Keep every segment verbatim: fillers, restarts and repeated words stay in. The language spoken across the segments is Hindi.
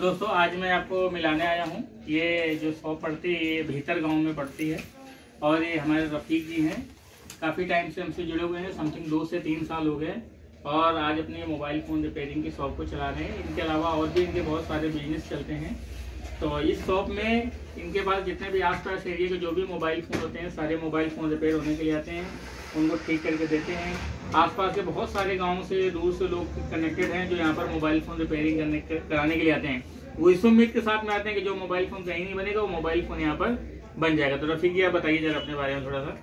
दोस्तों आज मैं आपको मिलाने आया हूँ। ये जो शॉप पड़ती है ये भीतर गांव में पड़ती है और ये हमारे रफीक जी हैं। काफ़ी टाइम से हमसे जुड़े हुए हैं, समथिंग दो से तीन साल हो गए और आज अपने मोबाइल फ़ोन रिपेयरिंग की शॉप को चला रहे हैं। इनके अलावा और भी इनके बहुत सारे बिजनेस चलते हैं। तो इस शॉप में इनके पास जितने भी आसपास एरिया के जो भी मोबाइल फ़ोन होते हैं सारे मोबाइल फ़ोन रिपेयर होने के लिए आते हैं, उनको ठीक करके देते हैं। आसपास के बहुत सारे गाँव से दूर से लोग कनेक्टेड हैं जो यहाँ पर मोबाइल फ़ोन रिपेयरिंग करने कराने के लिए आते हैं। वो इस उम्मीद के साथ में आते हैं कि जो मोबाइल फ़ोन कहीं नहीं बनेगा वो मोबाइल फ़ोन यहाँ पर बन जाएगा। तो रफीक जी आप बताइए जरा अपने बारे में थोड़ा सा।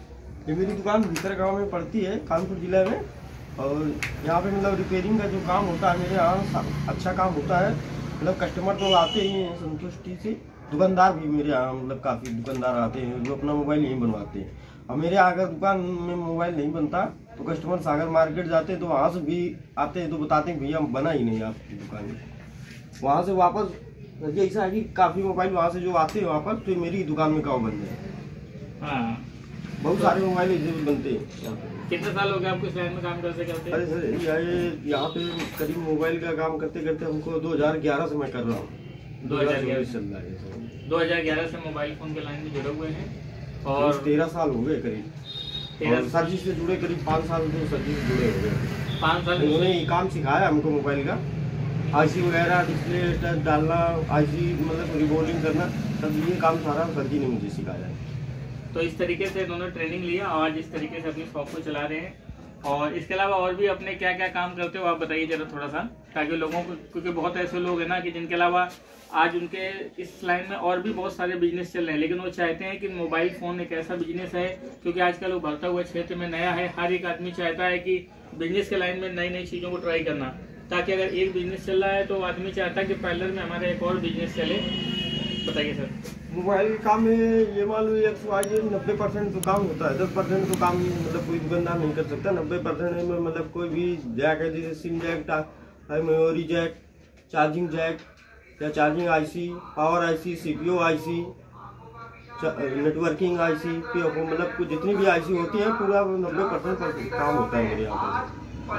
ये मेरी दुकान भीतर गांव में पड़ती है, कानपुर जिला में, और यहाँ पे मतलब रिपेयरिंग का जो काम होता है मेरे यहाँ अच्छा काम होता है। मतलब कस्टमर तो आते ही हैं संतुष्टि से, दुकानदार भी मेरे यहाँ मतलब काफ़ी दुकानदार आते हैं जो अपना मोबाइल यहीं बनवाते हैं। और मेरे यहाँ अगर दुकान में मोबाइल नहीं बनता तो कस्टमर सागर मार्केट जाते हैं तो वहाँ से भी आते हैं तो बताते हैं भैया बना ही नहीं आपकी दुकान में। वहाँ से वापस ऐसा है कि काफ़ी मोबाइल वहाँ से जो आते हैं वापस तो मेरी दुकान में कहाँ बन जाए। हाँ, बहुत सारे मोबाइल इधर भी बनते हैं। कितने साल हो गए आपको इस लाइन में काम करते करते? अरे सर यहाँ पे करीब मोबाइल का काम करते करते हमको दो हज़ार ग्यारह से मैं कर रहा हूँ। दो हज़ार ग्यारह चल रहा है। दो हज़ार ग्यारह से मोबाइल फोन के लाइन में जुड़े हुए हैं और तेरह साल हो गए करीब। तेरह सर्विस से जुड़े करीब पाँच साल तो सर्विस जुड़े हो गए। पाँच साल उन्होंने ये काम सिखाया हमको मोबाइल का, आईसी वगैरह डिस्प्ले टच डालना, आईसी मतलब रिबोल्डिंग करना, सब ये काम सारा सर जी ने मुझे सिखाया है। तो इस तरीके से इन्होंने ट्रेनिंग लिया और आज इस तरीके से अपनी शॉप को चला रहे हैं। और इसके अलावा और भी अपने क्या क्या काम करते हो आप बताइए जरा थोड़ा सा, ताकि लोगों को, क्योंकि बहुत ऐसे लोग हैं ना कि जिनके अलावा आज उनके इस लाइन में और भी बहुत सारे बिजनेस चल रहे हैं, लेकिन वो चाहते हैं कि मोबाइल फ़ोन एक ऐसा बिजनेस है, क्योंकि आजकल वो बढ़ता हुआ क्षेत्र में नया है। हर एक आदमी चाहता है कि बिजनेस के लाइन में नई नई चीज़ों को ट्राई करना, ताकि अगर एक बिजनेस चल रहा है तो आदमी चाहता है कि पैरेलल में हमारा एक और बिजनेस चले। बताइए सर। मोबाइल के काम में ये मान लो एक सौ आज नब्बे परसेंट तो काम होता है, दस परसेंट तो काम मतलब कोई दुकानदार नहीं कर सकता। नब्बे परसेंट में मतलब कोई भी जैक है, जैसे SIM jack, memory jack, charging jack या charging IC, power IC, CPU IC, networking IC, मतलब कुछ जितनी भी आईसी होती है पूरा नब्बे परसेंट काम होता है मेरे यहाँ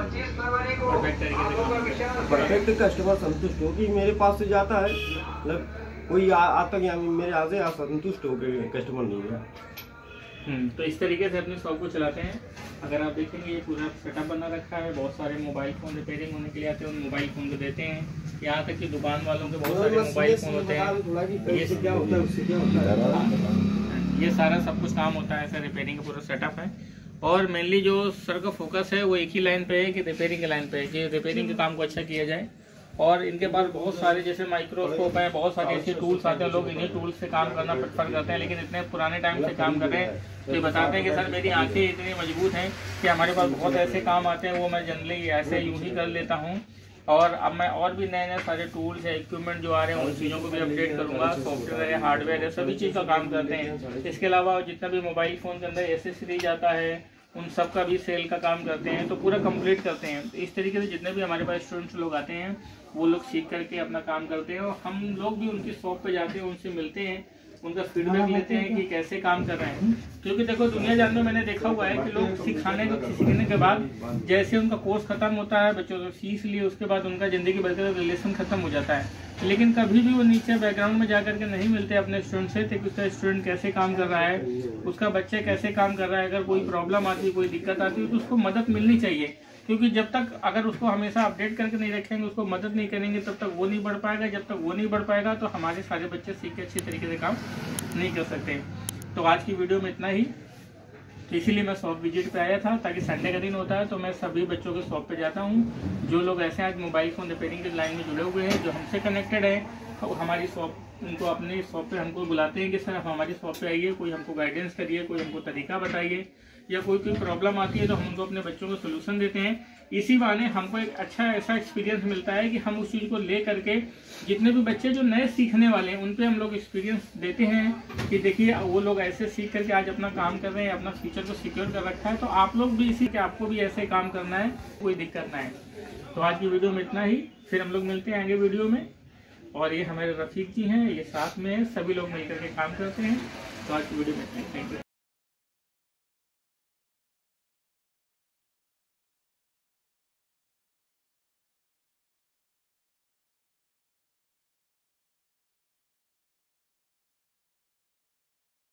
पर। परफेक्ट कस्टमर संतुष्ट हो कि मेरे पास से जाता है, मतलब कोई आता यहाँ मेरे यहाँ से असंतुष्ट हो गए कस्टमर नहीं है। हम्म तो इस तरीके से अपनी शॉप को चलाते हैं। अगर आप देखेंगे ये पूरा सेटअप बना रखा है, बहुत सारे मोबाइल फ़ोन रिपेयरिंग होने के लिए आते हैं, उन मोबाइल फ़ोन को देते हैं। यहाँ तक कि दुकान वालों के बहुत सारे मोबाइल फ़ोन होते हैं। ये क्या होता है उससे क्या होता है, ये सारा सब कुछ काम होता है, ऐसा रिपेयरिंग का पूरा सेटअप है। और मेनली जो सर का फोकस है वो एक ही लाइन पे है कि रिपेयरिंग के लाइन पे है कि रिपेयरिंग के काम को अच्छा किया जाए। और इनके पास बहुत सारे जैसे माइक्रोस्कोप है, बहुत सारे ऐसे टूल्स आते हैं, लोग इन्हीं टूल्स से काम करना प्रेफर करते हैं, लेकिन इतने पुराने टाइम से काम कर रहे हैं तो ये बताते हैं कि सर मेरी आंखें इतनी मजबूत हैं कि हमारे पास बहुत ऐसे काम आते हैं वो मैं जनरली ऐसे यूं ही कर लेता हूँ। और अब मैं और भी नए नए सारे टूल्स है, इक्विपमेंट जो आ रहे हैं उन चीज़ों को भी अपडेट करूँगा। सॉफ्टवेयर है, हार्डवेयर है, सभी चीज़ का काम करते हैं। इसके अलावा जितना भी मोबाइल फ़ोन के अंदर एसेसरीज आता है उन सब का भी सेल का काम करते हैं, तो पूरा कंप्लीट करते हैं। तो इस तरीके से जितने भी हमारे पास स्टूडेंट्स लोग आते हैं वो लोग सीख करके अपना काम करते हैं और हम लोग भी उनकी शॉप पे जाते हैं, उनसे मिलते हैं, उनका फीडबैक लेते हैं कि कैसे काम कर रहे हैं। क्योंकि देखो दुनिया जान में मैंने देखा हुआ है कि लोग सिखाने को सीखने के बाद जैसे उनका कोर्स खत्म होता है, बच्चों को सीख लिए, उसके बाद उनका ज़िंदगी भर का रिलेशन खत्म हो जाता है, लेकिन कभी भी वो नीचे बैकग्राउंड में जा करके नहीं मिलते अपने स्टूडेंट से कि उसका स्टूडेंट कैसे काम कर रहा है, उसका बच्चा कैसे काम कर रहा है। अगर कोई प्रॉब्लम आती है, कोई दिक्कत आती है तो उसको मदद मिलनी चाहिए, क्योंकि जब तक अगर उसको हमेशा अपडेट करके नहीं रखेंगे, उसको मदद नहीं करेंगे, तब तक वो नहीं बढ़ पाएगा। जब तक वो नहीं बढ़ पाएगा तो हमारे सारे बच्चे सीख के अच्छी तरीके से काम नहीं कर सकते। तो आज की वीडियो में इतना ही, इसीलिए मैं शॉप विजिट पे आया था, ताकि संडे का दिन होता है तो मैं सभी बच्चों के शॉप पे जाता हूँ। जो लोग ऐसे आज मोबाइल फ़ोन रिपेयरिंग के लाइन में जुड़े हुए हैं, जो हमसे कनेक्टेड है, तो हमारी शॉप, उनको अपनी शॉप पे हमको बुलाते हैं कि सर आप हमारी शॉप पे आइए, कोई हमको गाइडेंस करिए, कोई हमको तरीका बताइए, या कोई कोई प्रॉब्लम आती है तो हम उनको अपने बच्चों को सोल्यूशन देते हैं। इसी बहाने हमको एक अच्छा ऐसा एक्सपीरियंस मिलता है कि हम उस चीज़ को ले करके जितने भी बच्चे जो नए सीखने वाले हैं उन पे हम लोग एक्सपीरियंस देते हैं कि देखिए वो लोग ऐसे सीख करके आज अपना काम कर रहे हैं, अपना फ्यूचर को सिक्योर कर रखा है, तो आप लोग भी इसी के आपको भी ऐसे काम करना है, कोई दिक्कत ना है। तो आज की वीडियो में इतना ही, फिर हम लोग मिलते हैं आगे वीडियो में। और ये हमारे रफीक जी हैं, ये साथ में है, सभी लोग मिलकर के काम करते हैं। तो आज की वीडियो में इतना ही, थैंक यू।